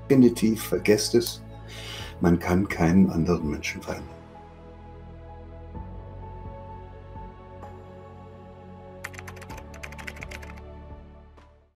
Definitiv, vergesst es, man kann keinen anderen Menschen verändern.